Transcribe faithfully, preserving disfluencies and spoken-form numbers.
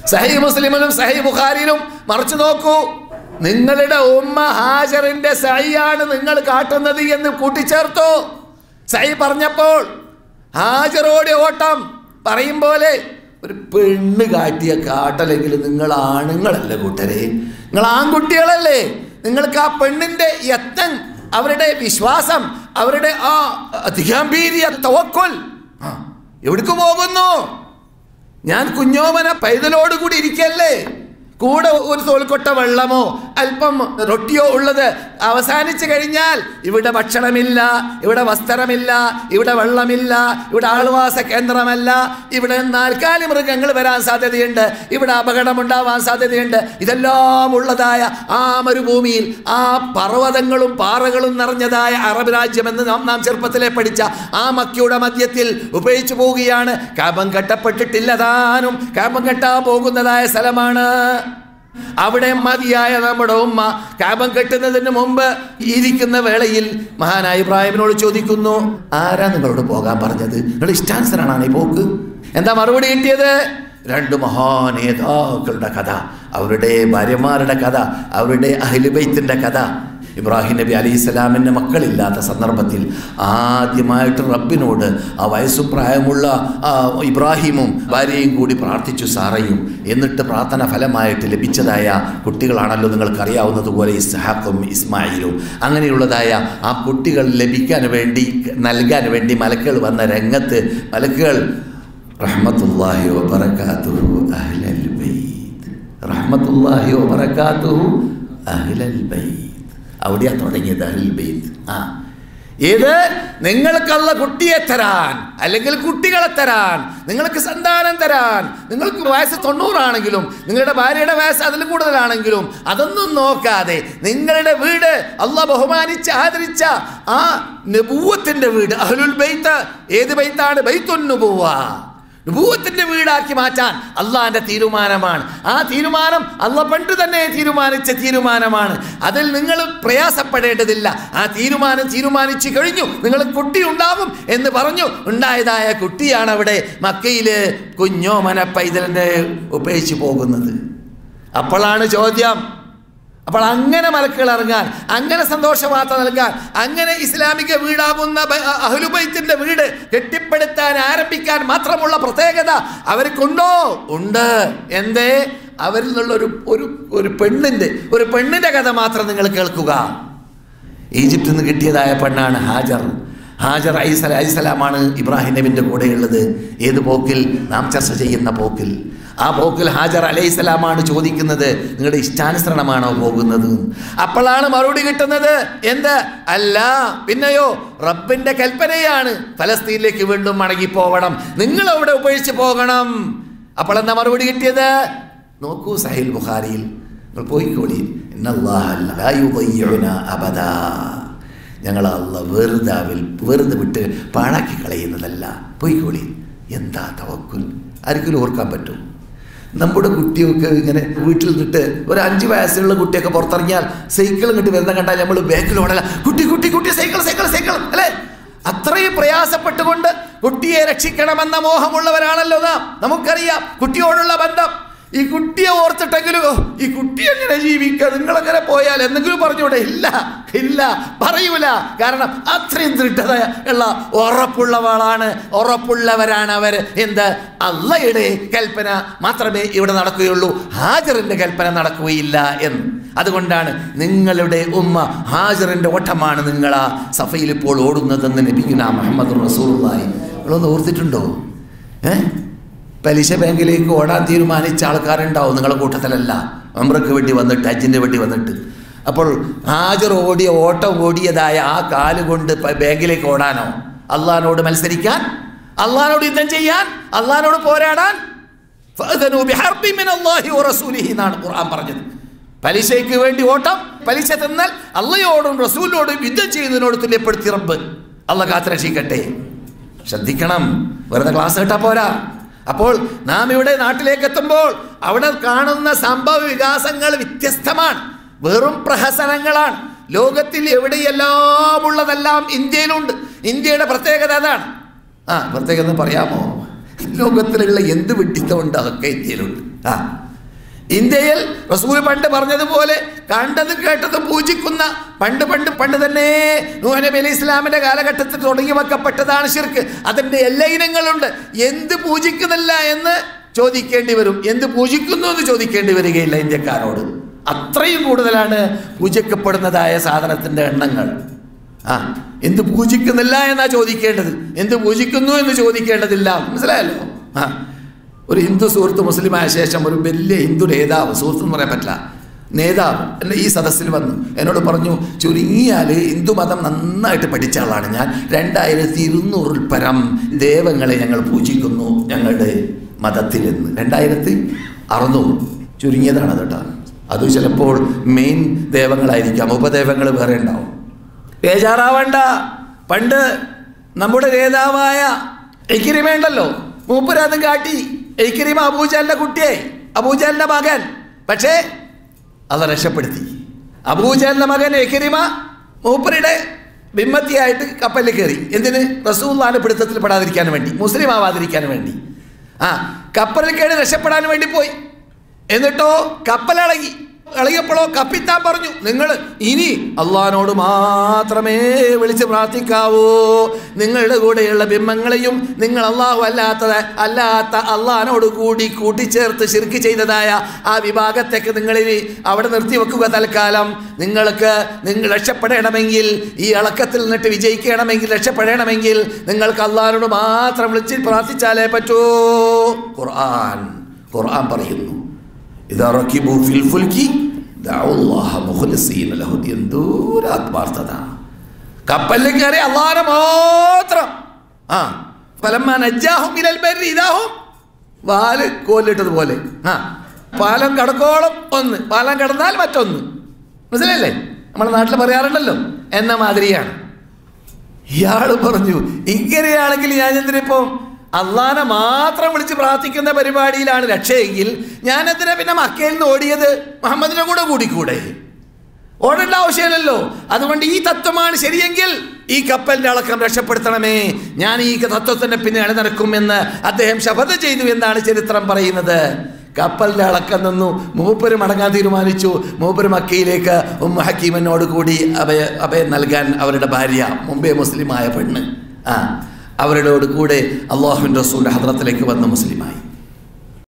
സഹീഹ് മുസ്ലിമിലും സഹീഹ് ബുഖാരിയിലും മറിച്ച് നോക്കൂ, നിങ്ങളുടെ ഉമ്മ ഹാജറിന്റെ സഹിയാണ് നിങ്ങൾ കാട്ടുന്നത് എന്ന് കൂട്ടിച്ചേർത്തു. സഹി പറഞ്ഞപ്പോൾ ഹാജറോടെ ഓട്ടം പറയും പോലെ ഒരു പെണ്ണ് കാട്ടിയ കാട്ടലെങ്കിൽ നിങ്ങൾ ആണുങ്ങളല്ലേ കൂട്ടരെ, നിങ്ങൾ ആൺകുട്ടികളല്ലേ. നിങ്ങൾക്ക് ആ പെണ്ണിന്റെ യത്നം, അവരുടെ വിശ്വാസം, അവരുടെ ആ അതിഗംഭീര്യ തവക്കുൽ എവിടേക്ക് പോകുന്നു? ഞാൻ കുഞ്ഞോമന പൈതലോടുകൂടി ഇരിക്കല്ലേ, കൂടെ ഒരു തോൽക്കൊട്ട വെള്ളമോ അല്പം റൊട്ടിയോ ഉള്ളത് അവസാനിച്ചു കഴിഞ്ഞാൽ ഇവിടെ ഭക്ഷണമില്ല, ഇവിടെ വസ്ത്രമില്ല, ഇവിടെ വെള്ളമില്ല, ഇവിടെ ആൾവാസ കേന്ദ്രമല്ല, ഇവിടെ നാൽക്കാലി മൃഗങ്ങൾ വരാൻ സാധ്യതയുണ്ട്, ഇവിടെ അപകടമുണ്ടാവാൻ സാധ്യതയുണ്ട്. ഇതെല്ലാം ഉള്ളതായ ആ മരുഭൂമിയിൽ ആ പർവ്വതങ്ങളും പാറകളും നിറഞ്ഞതായ അറബ് രാജ്യമെന്ന് നാം നാം ചെറുപ്പത്തിലെ പഠിച്ച ആ മക്കയുടെ മധ്യത്തിൽ ഉപയോഗിച്ചു പോവുകയാണ്. കാബം കെട്ടപ്പെട്ടിട്ടില്ല താനും, കാബം കെട്ടാൻ പോകുന്നതായ സ്ഥലമാണ്. അവിടെ മതിയായ നമ്മുടെ ഉമ്മ കാബം കെട്ടുന്നതിന് മുമ്പ് ഇരിക്കുന്ന വേളയിൽ മഹാനായ ഇബ്രാഹിമിനോട് ചോദിക്കുന്നു, ആരാ നിങ്ങളോട് പോകാൻ പറഞ്ഞത്? നിങ്ങൾ ഇഷ്ടാനുസരണമാണ് ഈ പോക്ക്? എന്താ മറുപടി കിട്ടിയത്? രണ്ട് മഹാനേതാക്കളുടെ കഥ, അവരുടെ ഭാര്യമാരുടെ കഥ, അവരുടെ അഹ്ലു ബൈത്തിന്റെ കഥ. ഇബ്രാഹിം നബി അലൈഹി സ്വലാമിൻ്റെ മക്കളില്ലാത്ത സന്ദർഭത്തിൽ ആദ്യമായിട്ട് റബ്ബിനോട് ആ വയസ്സും പ്രായമുള്ള ഇബ്രാഹിമും ഭാര്യയും കൂടി പ്രാർത്ഥിച്ചു, സാറയും. എന്നിട്ട് പ്രാർത്ഥന ഫലമായിട്ട് ലഭിച്ചതായ കുട്ടികളാണല്ലോ നിങ്ങൾക്കറിയാവുന്നതുപോലെ ഇസ്ഹാഖും ഇസ്മായിലും. അങ്ങനെയുള്ളതായ ആ കുട്ടികൾ ലഭിക്കാൻ വേണ്ടി നൽകാൻ വേണ്ടി മലക്കുകൾ വന്ന രംഗത്ത് മലക്കുകൾ റഹ്മത്തുള്ളാഹി വബറകാതുഹു അഹ്ലൽ ബൈത്ത്, റഹ്മത്തുള്ളാഹി വബറകാതുഹു അഹ്ലൽ ബൈത്ത്, അവിടെയാണ് തുടങ്ങിയത് അഹ്ലുൽ ബൈത്ത്. ആ ഇത് നിങ്ങൾക്കുള്ള കുട്ടിയെ തരാൻ, അല്ലെങ്കിൽ കുട്ടികളെ തരാൻ, നിങ്ങൾക്ക് സന്താനം തരാൻ, നിങ്ങൾക്ക് വയസ്സ് തൊണ്ണൂറാണെങ്കിലും നിങ്ങളുടെ ഭാര്യയുടെ വയസ്സ് അതിൽ കൂടുതലാണെങ്കിലും അതൊന്നും നോക്കാതെ നിങ്ങളുടെ വീട് അള്ളാഹ് ബഹുമാനിച്ച് ആദരിച്ച ആ നബുവത്തിന്റെ വീട് അഹ്ലുൽ ബൈത്ത്. ഏത് ബൈത്താണ്? ബൈത്തുൻ നുബുവ, നബുവത്തിന്റെ വീടാക്കി മാറ്റാൻ അള്ളാഹിന്റെ തീരുമാനമാണ്. ആ തീരുമാനം അള്ളാഹ് പണ്ട് തന്നെ തീരുമാനിച്ച തീരുമാനമാണ്. അതിൽ നിങ്ങൾ പ്രയാസപ്പെടേണ്ടതില്ല. ആ തീരുമാനം തീരുമാനിച്ചു കഴിഞ്ഞു, നിങ്ങൾ കുട്ടി ഉണ്ടാവും എന്ന് പറഞ്ഞു. ഉണ്ടായതായ കുട്ടിയാണ് അവിടെ മക്കയില് കുഞ്ഞോമന പൈതലിനെ ഉപേക്ഷിച്ച് പോകുന്നത്. അപ്പോഴാണ് ചോദ്യം, അപ്പോൾ അങ്ങനെ മലക്കുകൾ ഇറങ്ങാൻ, അങ്ങനെ സന്തോഷവാർത്ത നൽകാൻ, അങ്ങനെ ഇസ്ലാമിക വീടാകുന്ന അഹ്ലു ബൈത്തിന്റെ വീട് കെട്ടിപ്പടുത്താൻ ആരംഭിക്കാൻ മാത്രമുള്ള പ്രത്യേകത അവർക്കുണ്ടോ? ഉണ്ട്. എന്തേ? അവരിൽ നിന്നുള്ള ഒരു ഒരു ഒരു പെണ്ണിന്റെ ഒരു പെണ്ണിന്റെ കഥ മാത്രം നിങ്ങൾ കേൾക്കുക. ഈജിപ്തിൽ നിന്ന് കിട്ടിയതായ പെണ്ണാണ് ഹാജർ. ഹാജർ അലൈഹിസ്സലാമാണ് ഇബ്രാഹിം നബിന്റെ കൂടെയുള്ളത്. ഏത് പോക്കിൽ? നാം ചർച്ച ചെയ്യുന്ന പോക്കിൽ. ആ പോക്കിൽ ഹാജർ അലൈഹിസ്സലാമാണ് ചോദിക്കുന്നത്, നിങ്ങളുടെ ഇഷ്ടാനുസരണമാണോ പോകുന്നത്? അപ്പോഴാണ് മറുപടി കിട്ടുന്നത്, എന്ത്? അല്ല, പിന്നെയോ റബ്ബിന്റെ കൽപ്പനയാണ്, ഫലസ്തീനിലേക്ക് വീണ്ടും മടങ്ങിപ്പോവണം, നിങ്ങൾ അവിടെ ഉപേക്ഷിച്ച് പോകണം. അപ്പോൾ എന്താ മറുപടി കിട്ടിയത്? നോക്കൂ, സഹീഹ് ബുഖാരിയിൽ നിങ്ങൾ പോയിക്കോളി, ഞങ്ങൾ അല്ലാഹ് വെറുതെ വെറുതെ വിട്ട് പാഴാക്കി കളയുന്നതല്ല, പോയിക്കോളി. എന്താ തവക്കുൽ? ആർക്കെങ്കിലും ഓർക്കാൻ പറ്റും? നമ്മുടെ കുട്ടിയൊക്കെ ഇങ്ങനെ വീട്ടിൽ നിന്നിട്ട് ഒരു അഞ്ച് വയസ്സുള്ള കുട്ടിയൊക്കെ പുറത്തിറങ്ങിയാൽ സൈക്കിൾ ഇങ്ങോട്ട് വരുന്ന കണ്ടാൽ നമ്മൾ ബാക്കിലോടല്ല, കുട്ടി കുട്ടി കുട്ടി സൈക്കിൾ സൈക്കിൾ സൈക്കിൾ അല്ലേ? അത്രയും പ്രയാസപ്പെട്ടുകൊണ്ട് കുട്ടിയെ രക്ഷിക്കണമെന്ന മോഹമുള്ളവരാണല്ലോ നാം. നമുക്കറിയാം കുട്ടിയോടുള്ള ബന്ധം. ഈ കുട്ടിയെ ഓർത്തിട്ടെങ്കിലും ഈ കുട്ടി എങ്ങനെ ജീവിക്കുക, നിങ്ങളെങ്ങനെ പോയാൽ എന്തെങ്കിലും പറഞ്ഞൂടെ? ഇല്ല ഇല്ല, പറയൂല. കാരണം അത്രയും ദൃഢത ഉള്ള ഉറപ്പുള്ളവളാണ്, ഉറപ്പുള്ളവരാണ് അവർ. എന്ത്? അള്ളയുടെ കൽപ്പന മാത്രമേ ഇവിടെ നടക്കുകയുള്ളൂ, ഹാജറിന്റെ കൽപ്പന നടക്കുകയില്ല എന്ന്. അതുകൊണ്ടാണ് നിങ്ങളുടെ ഉമ്മ ഹാജറിന്റെ ഓട്ടമാണ് നിങ്ങൾ ആ സഫയിൽ ഇപ്പോൾ ഓടുന്നതെന്ന് നബിയുനാ മുഹമ്മദ് റസൂലുള്ളാഹി. നിങ്ങളൊന്ന് ഓർത്തിട്ടുണ്ടോ? ഏഹ് പലിശ ബാങ്കിലേക്ക് ഓടാൻ തീരുമാനിച്ച ആൾക്കാരുണ്ടാവും നിങ്ങളുടെ കൂട്ടത്തിലല്ല, ഉംറയ്ക്ക് വേണ്ടി വന്നിട്ട്, ഹജ്ജിന് വേണ്ടി വന്നിട്ട്. അപ്പോൾ ഹാജർ ഓടിയ ഓട്ടം ഓടിയതായ ആ കാല് കൊണ്ട് ബാങ്കിലേക്ക് ഓടാനോ? അള്ളാഹിനോട് മത്സരിക്കാൻ, അള്ളാഹിനോട് യുദ്ധം ചെയ്യാൻ, അള്ളാഹിനോട് പോരാടാൻ? എന്നാണ് ഖുർആൻ പറഞ്ഞത്. പലിശയ്ക്ക് വേണ്ടി ഓട്ടം, പലിശ തിന്നാൽ അള്ളയോടും റസൂലിനോടും യുദ്ധം ചെയ്യുന്നതിനോട് തുല്യപ്പെടുത്തി റബ്ബ്. അള്ളാഹ് കാത്തുരക്ഷിക്കട്ടെ. ശ്രദ്ധിക്കണം, വെറുതെ ക്ലാസ് കേട്ടാ പോരാ. അപ്പോൾ നാം ഇവിടെ നാട്ടിലേക്ക് എത്തുമ്പോൾ അവിടെ കാണുന്ന സംഭവ വികാസങ്ങൾ വ്യത്യസ്തമാണ്, വെറും പ്രഹസനങ്ങളാണ്. ലോകത്തിൽ എവിടെയെല്ലാം ഉള്ളതെല്ലാം ഇന്ത്യയിലുണ്ട്. ഇന്ത്യയുടെ പ്രത്യേകത അതാണ്. ആ പ്രത്യേകത പറയാമോ? ലോകത്തിലുള്ള എന്ത് വിഡിത്തമുണ്ട് അതൊക്കെ ഇന്ത്യയിലുണ്ട്. ആ ഇന്ത്യയിൽ റസൂൽ പണ്ട് പറഞ്ഞതുപോലെ കണ്ടതും കേട്ടതും പൂജിക്കുന്ന പണ്ട് പണ്ട് പണ്ട് തന്നെ നൂഹ് നബി അലൈഹി ഇസ്ലാമിന്റെ കാലഘട്ടത്തിൽ തുടങ്ങി വെക്കപ്പെട്ടതാണ് ശിർക്ക്. അതിൻ്റെ എല്ലാ ഇനങ്ങളുണ്ട്. എന്ത് പൂജിക്കുന്നില്ല എന്ന് ചോദിക്കേണ്ടി വരും, എന്ത് പൂജിക്കുന്നു എന്ന് ചോദിക്കേണ്ടി വരികയില്ല ഇന്ത്യക്കാരോട്. അത്രയും കൂടുതലാണ് പൂജിക്കപ്പെടുന്നതായ സാധനത്തിൻ്റെ എണ്ണങ്ങൾ. ആ എന്ത് പൂജിക്കുന്നില്ല എന്നാ ചോദിക്കേണ്ടത്, എന്ത് പൂജിക്കുന്നു എന്ന് ചോദിക്കേണ്ടതില്ല. മനസ്സിലായല്ലോ? ആ ഒരു ഹിന്ദു സുഹൃത്ത് മുസ്ലിമായ ശേഷം ഒരു വലിയ ഹിന്ദു നേതാവ്, സുഹൃത്ത് എന്ന് പറയാൻ പറ്റില്ല, നേതാവ് എൻ്റെ ഈ സദസ്സിൽ വന്നു എന്നോട് പറഞ്ഞു, ചുരുങ്ങിയാൽ ഹിന്ദു മതം നന്നായിട്ട് പഠിച്ച ആളാണ് ഞാൻ, രണ്ടായിരത്തി ഇരുന്നൂറിൽ പരം ദൈവങ്ങളെ ഞങ്ങൾ പൂജിക്കുന്നു ഞങ്ങളുടെ മതത്തിൽ നിന്ന്. രണ്ടായിരത്തി അറുന്നൂറ് ചുരുങ്ങിയതാണ് കേട്ടോ. അത് ചിലപ്പോൾ മെയിൻ ദൈവങ്ങളായിരിക്കാം, ഉപദേവങ്ങൾ വേറെ ഉണ്ടാവും. ബേജാറാവണ്ട. പണ്ട് നമ്മുടെ നേതാവായ ഇക്രിമ ഉണ്ടല്ലോ, മൂപ്പരാതും കാട്ടി. ഇക്രിമ അബൂജഹലിന്റെ കുട്ടിയായി, അബൂജഹലിന്റെ മകൻ. പക്ഷേ അത് രക്ഷപ്പെടുത്തി. അബൂജഹലിന്റെ മകൻ ഇക്രിമ മൂപ്പരുടെ ബിമ്മത്തിയായിട്ട് കപ്പലിൽ കയറി. എന്തിന്? റസൂലുള്ളാഹിന്റെ പിടുത്തത്തിൽ പെടാതിരിക്കാൻ വേണ്ടി, മുസ്ലിം ആവാതിരിക്കാൻ വേണ്ടി. ആ കപ്പലിൽ കയറി രക്ഷപ്പെടാൻ വേണ്ടി പോയി. എന്നിട്ടോ കപ്പലിളകി. ഇളകിയപ്പോഴോ കപ്പിത്താൻ പറഞ്ഞു, നിങ്ങൾ ഇനി അള്ളാഹിനോട് മാത്രമേ വിളിച്ച് പ്രാർത്ഥിക്കാവൂ. നിങ്ങളുടെ കൂടെയുള്ള ബിംബങ്ങളെയും നിങ്ങൾ അള്ളാഹു അല്ലാത്ത അല്ലാത്ത അള്ളാഹിനോട് കൂടി കൂട്ടിച്ചേർത്ത് ശിർക്ക് ചെയ്തതായ ആ വിഭാഗത്തേക്ക് നിങ്ങളിനി അവിടെ നിർത്തിവെക്കുക തൽക്കാലം. നിങ്ങൾക്ക് നിങ്ങൾ രക്ഷപ്പെടണമെങ്കിൽ, ഈ ഇളക്കത്തിൽ നിന്നിട്ട് വിജയിക്കണമെങ്കിൽ, രക്ഷപ്പെടണമെങ്കിൽ നിങ്ങൾക്ക് അള്ളാഹിനോട് മാത്രം വിളിച്ച് പ്രാർത്ഥിച്ചാലേ പറ്റൂ. ഖുർആൻ ഖുർആൻ പറയുന്നു, കപ്പലിൽ കയറി അള്ളാഹനെ മാത്രം. ആ വാല് കോലിട്ടതുപോലെ. ആ പാലം കടക്കോളം ഒന്ന്, പാലം കടന്നാൽ മറ്റൊന്ന്. മനസ്സിലല്ലേ? നമ്മുടെ നാട്ടിൽ പറയാറുണ്ടല്ലോ, എന്ന മാതിരിയാണ്. ഇയാൾ പറഞ്ഞു, ഇങ്ങനെയാണെങ്കിൽ ഞാൻ എന്തിനിപ്പം അള്ളാനെ മാത്രം വിളിച്ച് പ്രാർത്ഥിക്കുന്ന പരിപാടിയിലാണ് രക്ഷയെങ്കിൽ ഞാൻ എന്തിനാ പിന്നെ മക്കയിൽ നിന്ന് ഓടിയത്? മുഹമ്മദിനെ കൂടെ കൂടിക്കൂടെ? ഓടേണ്ട ആവശ്യമില്ലല്ലോ. അതുകൊണ്ട് ഈ തത്വമാണ് ശരിയെങ്കിൽ ഈ കപ്പലിന്റെ അളക്കം രക്ഷപ്പെടുത്തണമേ, ഞാൻ ഈ തത്വത്തിന്റെ പിന്നെ അണിനിരക്കുമെന്ന് അദ്ദേഹം ശപഥം ചെയ്തു എന്നാണ് ചരിത്രം പറയുന്നത്. കപ്പലിന്റെ അളക്കം നിന്നു. മൂപ്പര് മടങ്ങാൻ തീരുമാനിച്ചു. മൂപ്പര് മക്കയിലേക്ക് ഉമ്മു ഹക്കീമിനോട് കൂടി അഭയ അഭയം നൽകാൻ അവരുടെ ഭാര്യ, മുമ്പേ മുസ്ലിമായ പെണ്ണ്, ആ അവരോട് കൂടെ അള്ളാഹുവിൻ്റെ റസൂലിൻ്റെ ഹദ്റത്തിലേക്ക് വന്ന മുസ്ലിമായി.